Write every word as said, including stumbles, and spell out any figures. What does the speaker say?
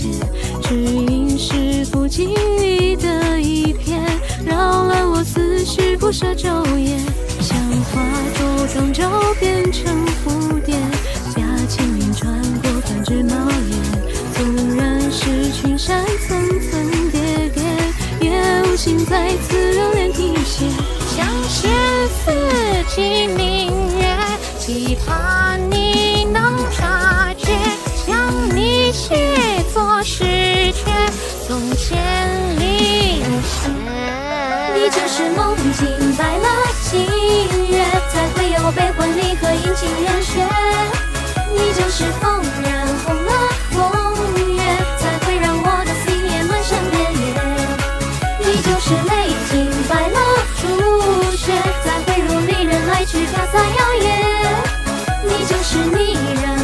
切，只因是不经意的一瞥，扰乱我思绪，不舍昼夜，像花朵终究变成蝴蝶，假轻云穿过繁枝茂叶，纵然是群山层层叠叠，也无心再次留恋停歇。 像是四季明月，期盼你能察觉，将你写作诗却送千里雪。 你就是梦境白了星月，才会有悲欢离合阴晴圆缺。你就是风染红了风月，才会让我的思念漫山遍野。你就是泪浸白了初雪，才会如离人来去飘洒摇曳。你就是你人